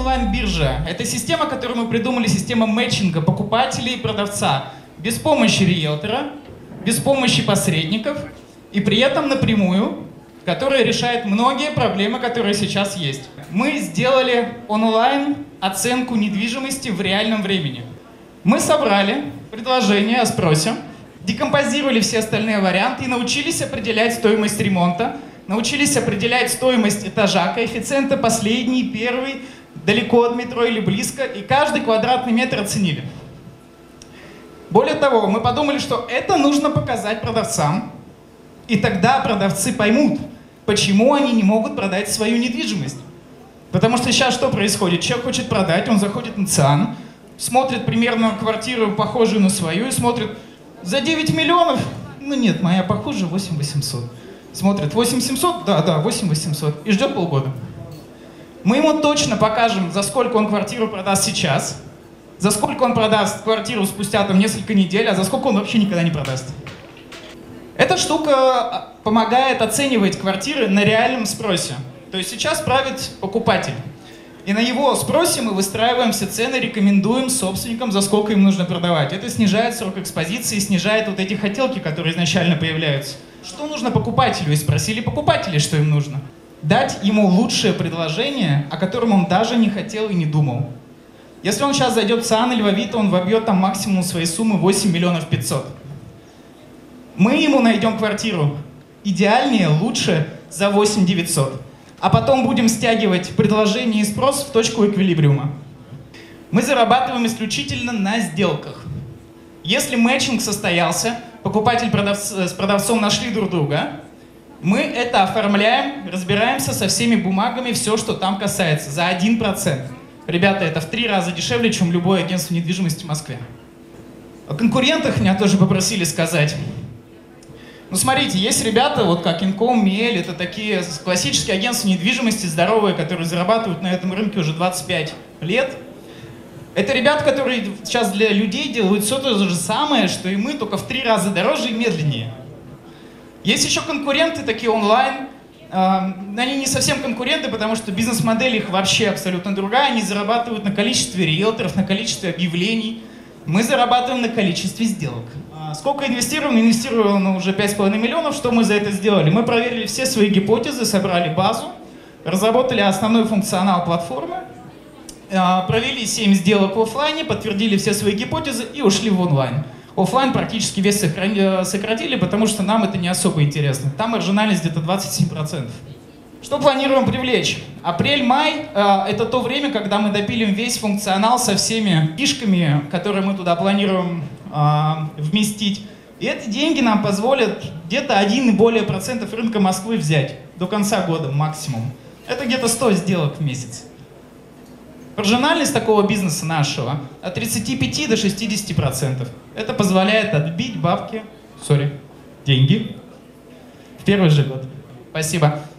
онлайн-биржа. Это система, которую мы придумали, система мэтчинга покупателей и продавца. Без помощи риэлтора, без помощи посредников и при этом напрямую, которая решает многие проблемы, которые сейчас есть. Мы сделали онлайн оценку недвижимости в реальном времени. Мы собрали предложение о спросе, декомпозировали все остальные варианты и научились определять стоимость ремонта, научились определять стоимость этажа, коэффициента последний, первый, далеко от метро или близко, и каждый квадратный метр оценили. Более того, мы подумали, что это нужно показать продавцам, и тогда продавцы поймут, почему они не могут продать свою недвижимость. Потому что сейчас что происходит? Человек хочет продать, он заходит на ЦИАН, смотрит примерно квартиру, похожую на свою, и смотрит, за 9 миллионов, ну нет, моя похуже, 8 800. Смотрит, 8 700, да, 8 800, и ждет полгода. Мы ему точно покажем, за сколько он квартиру продаст сейчас, за сколько он продаст квартиру спустя там несколько недель, а за сколько он вообще никогда не продаст. Эта штука помогает оценивать квартиры на реальном спросе. То есть сейчас правит покупатель. И на его спросе мы выстраиваем все цены, рекомендуем собственникам, за сколько им нужно продавать. Это снижает срок экспозиции, снижает вот эти хотелки, которые изначально появляются. Что нужно покупателю? И спросили покупателей, что им нужно. Дать ему лучшее предложение, о котором он даже не хотел и не думал. Если он сейчас зайдет в ЦИАН или в Авито, он вобьет там максимум своей суммы 8 миллионов 500. Мы ему найдем квартиру идеальнее, лучше за 8 900. А потом будем стягивать предложение и спрос в точку эквилибриума. Мы зарабатываем исключительно на сделках. Если мэтчинг состоялся, покупатель с продавцом нашли друг друга, мы это оформляем, разбираемся со всеми бумагами, все, что там касается, за 1%. Ребята, это в 3 раза дешевле, чем любое агентство недвижимости в Москве. О конкурентах меня тоже попросили сказать. Ну, смотрите, есть ребята, вот как Инком, Миэль, это такие классические агентства недвижимости, здоровые, которые зарабатывают на этом рынке уже 25 лет. Это ребята, которые сейчас для людей делают все то же самое, что и мы, только в 3 раза дороже и медленнее. Есть еще конкуренты, такие онлайн. Они не совсем конкуренты, потому что бизнес-модель их вообще абсолютно другая. Они зарабатывают на количестве риэлторов, на количестве объявлений. Мы зарабатываем на количестве сделок. Сколько инвестируем? Инвестировано уже 5,5 миллионов. Что мы за это сделали? Мы проверили все свои гипотезы, собрали базу, разработали основной функционал платформы, провели 7 сделок в офлайне, подтвердили все свои гипотезы и ушли в онлайн. Офлайн практически весь сократили, потому что нам это не особо интересно. Там маржинальность где-то 27%. Что планируем привлечь? Апрель-май — это то время, когда мы допилим весь функционал со всеми фишками, которые мы туда планируем вместить. И эти деньги нам позволят где-то 1 и более процентов рынка Москвы взять до конца года максимум. Это где-то 100 сделок в месяц. Маржинальность такого бизнеса нашего от 35 до 60%. Это позволяет отбить деньги в первый же год. Спасибо.